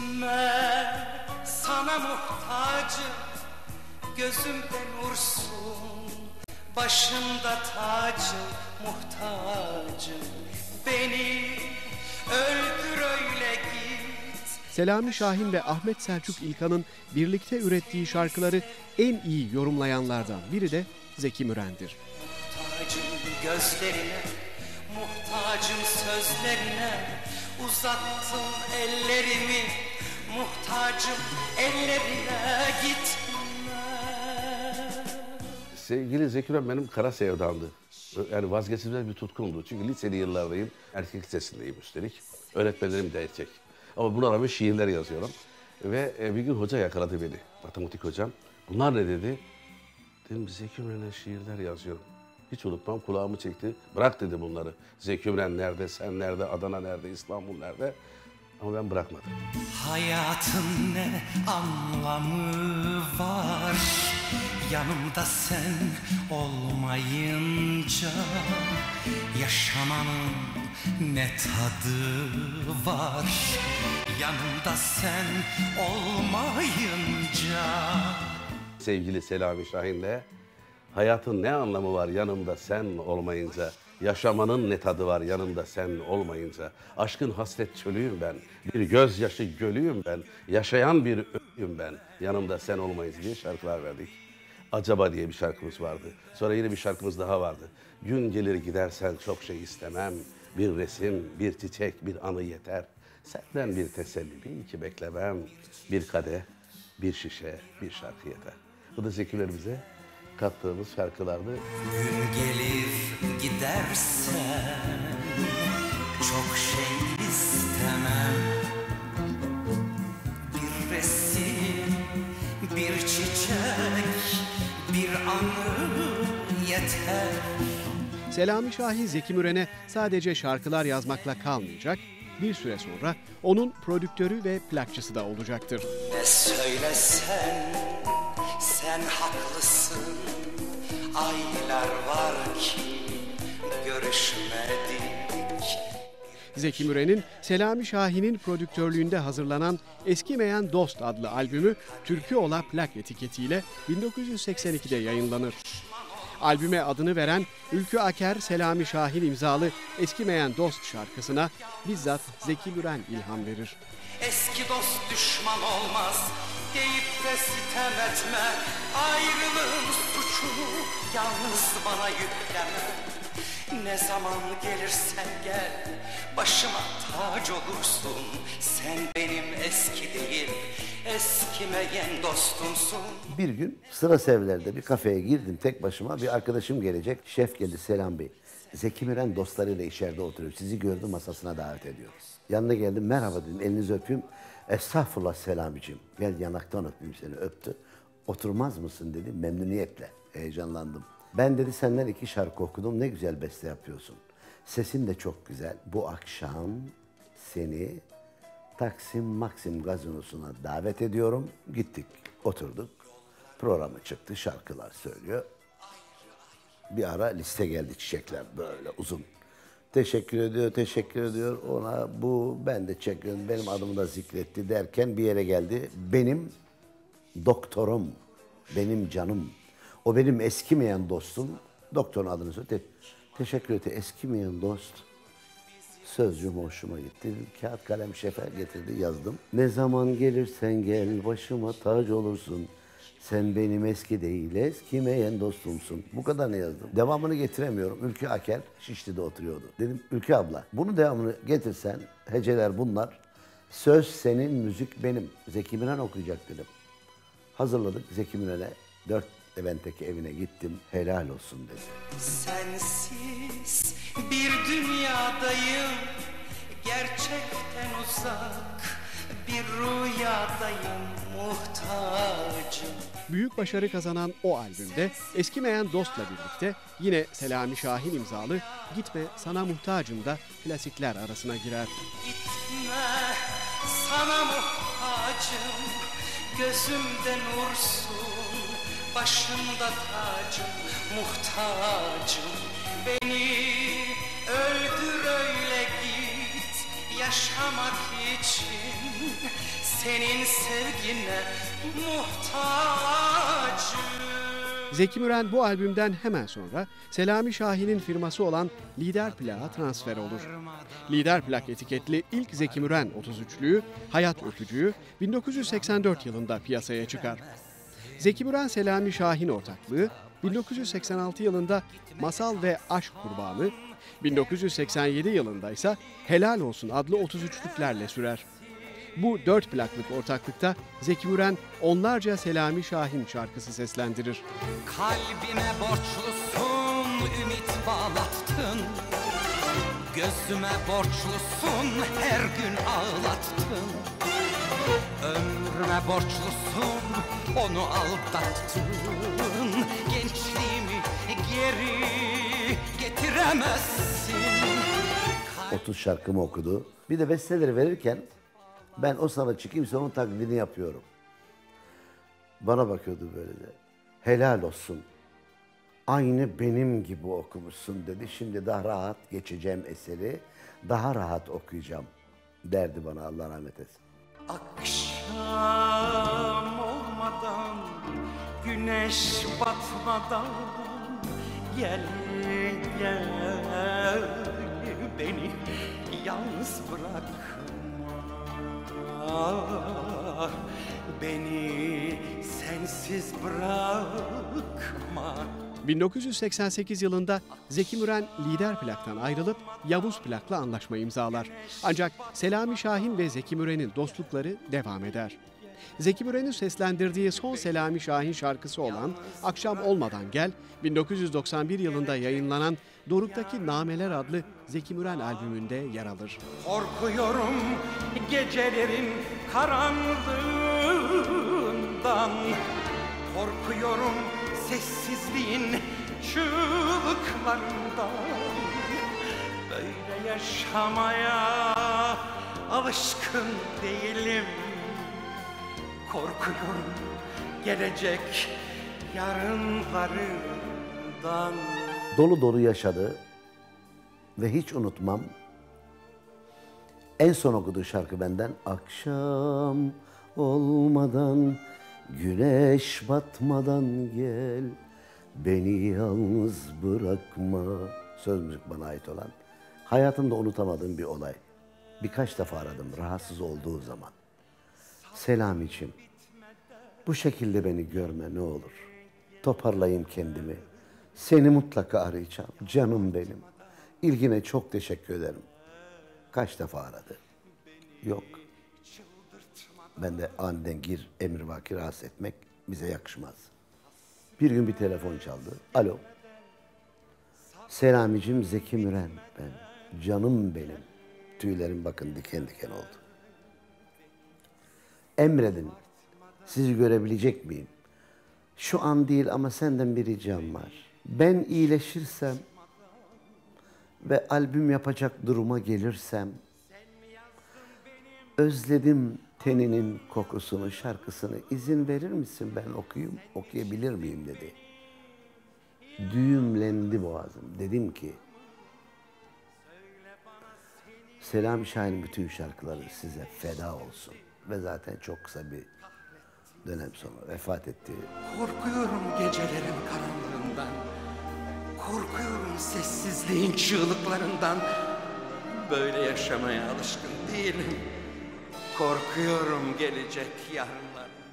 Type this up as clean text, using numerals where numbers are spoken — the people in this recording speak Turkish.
Gitme, sana muhtacım, gözümde nursun, başımda tacım, muhtacım. Beni öldür öyle git. Selami Şahin ve Ahmet Selçuk İlkan'ın birlikte ürettiği şarkıları en iyi yorumlayanlardan biri de Zeki Müren'dir. Muhtacım gözlerine, muhtacım sözlerine, uzattım ellerimi, muhtacım ellerine, gitme. Sevgili Zeki Müren benim kara sevdamdı. Yani vazgeçilmez bir tutkumdu. Çünkü liseli yıllardayım, erkek lisesindeyim üstelik. Öğretmenlerim de erkek. Ama buna rağmen şiirler yazıyorum. Ve bir gün hoca yakaladı beni, matematik hocam. Bunlar ne dedi? Dedim Zeki Müren'e şiirler yazıyorum. Hiç unutmam, kulağımı çekti. Bırak dedi bunları. Zeki Müren nerede, sen nerede, Adana nerede, İstanbul nerede? Ama ben bırakmadım. Hayatın ne anlamı var yanımda sen olmayınca? Yaşamanın ne tadı var yanımda sen olmayınca? Sevgili Selami Şahin'le hayatın ne anlamı var yanımda sen olmayınca? Yaşamanın ne tadı var yanımda sen olmayınca? Aşkın hasret çölüyüm ben, bir gözyaşı gölüyüm ben, yaşayan bir ölüyüm ben, yanımda sen olmayınca diye şarkılar verdik. Acaba diye bir şarkımız vardı. Sonra yine bir şarkımız daha vardı. Gün gelir gidersen çok şey istemem, bir resim, bir çiçek, bir anı yeter. Senden bir teselli, bir iki beklemem, bir kadeh, bir şişe, bir şarkı yeter. Bu da Zeki'lerimize kattığımız şarkılardı. Gün gelir gidersen çok şey istemem, bir resim, bir çiçek, bir anı yeter. Selami Şahin Zeki Müren'e sadece şarkılar yazmakla kalmayacak, bir süre sonra onun prodüktörü ve plakçısı da olacaktır. Ne söylesen sen haklısın, aylar var ki görüşmedik. Zeki Müren'in Selami Şahin'in prodüktörlüğünde hazırlanan Eskimeyen Dost adlı albümü Türkü Ola plak etiketiyle 1982'de yayınlanır. Albüme adını veren Ülkü Aker, Selami Şahin imzalı Eskimeyen Dost şarkısına bizzat Zeki Müren ilham verir. Eski dost düşman olmaz deyip de sitem etme, ayrılığın suçunu yalnız bana yükleme. Ne zaman gelirsen gel, başıma tac olursun. Sen benim eski değil, eskimeyen dostumsun. Bir gün Sıra Sevler'de bir kafeye girdim tek başıma. Bir arkadaşım gelecek. Şef geldi, Selam Bey. Zeki Müren dostlarıyla içeride oturuyor. Sizi gördüm, masasına davet ediyor. Yanına geldim, merhaba dedim, elinizi öpeyim. Estağfurullah Selamicim. Gel yanaktan öpeyim seni, öptü. Oturmaz mısın dedi, memnuniyetle. Heyecanlandım. Ben dedi senden 2 şarkı okudum, ne güzel beste yapıyorsun. Sesin de çok güzel. Bu akşam seni Taksim Maxim gazinosuna davet ediyorum. Gittik, oturduk. Programı çıktı, şarkılar söylüyor. Bir ara liste geldi, çiçekler böyle uzun. Teşekkür ediyor, teşekkür ediyor. Ona bu, ben de çekiyorum, benim adımı da zikretti derken bir yere geldi. Benim doktorum, benim canım. O benim eskimeyen dostum. Doktorun adını söyledi. Teşekkür etti. Eskimeyen dost. Sözcüğüm hoşuma gitti. Kağıt kalem şefe getirdi, yazdım. Ne zaman gelirsen gel, başıma tac olursun. Sen benim eski değil, eskimeyen dostumsun. Bu kadar ne yazdım. Devamını getiremiyorum. Ülkü Aker Şişli'de oturuyordu. Dedim Ülkü abla, bunu devamını getirsen, heceler bunlar. Söz senin, müzik benim. Zeki Müren okuyacak dedim. Hazırladık Zeki Müren'e. 4 Levent'teki evine gittim. Helal olsun dedi. Sensiz bir dünyadayım, gerçekten uzak bir rüyadayım, muhtacım. Büyük başarı kazanan o albümde Eskimeyen Dost'la birlikte yine Selami Şahin imzalı Gitme Sana Muhtacım da klasikler arasına girer. Gitme, sana muhtacım, gözümde nursun, başımda tacım, muhtacım. Beni öldür öyle git, yaşamak için senin sevgine muhtacım. Zeki Müren bu albümden hemen sonra Selami Şahin'in firması olan Lider Plak'a transfer olur. Lider Plak etiketli ilk Zeki Müren 33'lüğü Hayat Öpücüğü 1984 yılında piyasaya çıkar. Zeki Müren Selami Şahin ortaklığı 1986 yılında Masal ve Aşk Kurbanı, 1987 yılında ise Helal Olsun adlı 33'lüklerle sürer. Bu 4 plaklık ortaklıkta Zeki Müren onlarca Selami Şahin şarkısı seslendirir. Kalbime borçlusun, ümit bağlattın. Gözüme borçlusun, her gün ağlattın. Ömrüme borçlusun, onu aldattın. Gençliğimi geri getiremezsin. 30 şarkımı okudu. Bir de besteleri verirken ben o sanatçı kimse onun taklidini yapıyorum. Bana bakıyordu böyle de. Helal olsun. Aynı benim gibi okumuşsun dedi. Şimdi daha rahat geçeceğim eseri. Daha rahat okuyacağım derdi bana, Allah rahmet etsin. Akşam olmadan, güneş batmadan gel gel, beni yalnız bırakma. Beni sensiz bırakma. 1988 yılında Zeki Müren Lider Plak'tan ayrılıp Yavuz Plak'la anlaşma imzalar. Ancak Selami Şahin ve Zeki Müren'in dostlukları devam eder. Zeki Müren'in seslendirdiği son Selami Şahin şarkısı olan Akşam Olmadan Gel, 1991 yılında yayınlanan Doruk'taki Nameler adlı Zeki Müren albümünde yer alır. Korkuyorum gecelerin karanlığından, korkuyorum sessizliğin çığlıklarından. Böyle yaşamaya alışkın değilim. Korkuyorum gelecek yarınlarından. Dolu dolu yaşadı ve hiç unutmam. En son okuduğu şarkı benden akşam olmadan, güneş batmadan gel, beni yalnız bırakma. Söz müzik bana ait olan. Hayatımda unutamadığım bir olay. Birkaç defa aradım rahatsız olduğu zaman. Selami'ciğim, bu şekilde beni görme ne olur. Toparlayayım kendimi. Seni mutlaka arayacağım. Canım benim. İlgine çok teşekkür ederim. Kaç defa aradı? Yok. Ben de aniden emrivaki rahatsız etmek bize yakışmaz. Bir gün bir telefon çaldı. Alo. Selamicim, Zeki Müren ben. Canım benim. Tüylerim bakın diken diken oldu. Emredin. Sizi görebilecek miyim? Şu an değil ama senden bir ricam var. Ben iyileşirsem ve albüm yapacak duruma gelirsem, özledim teninin kokusunu, şarkısını, izin verir misin ben okuyabilir miyim dedi. Düğümlendi boğazım. Dedim ki, Selami Şahin'in bütün şarkıları size feda olsun. Ve zaten çok kısa bir dönem sonra vefat etti. Korkuyorum gecelerin karanlığından. Korkuyorum sessizliğin çığlıklarından. Böyle yaşamaya alışkın değilim. Korkuyorum gelecek yarınlar.